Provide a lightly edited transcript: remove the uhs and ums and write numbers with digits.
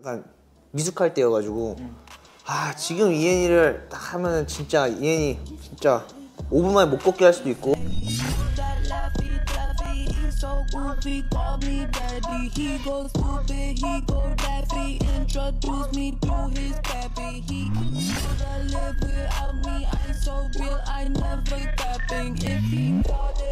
약간 미숙할 때여가지고 아 지금 이엔이를 딱 하면은 진짜 이엔이 진짜 5분 만에 못 걷게 할 수도 있고. So goofy, call me daddy. He go stupid, he go daffy. Introduce me to his pappy. He could live without me. I'm so real, I never capping. If he called it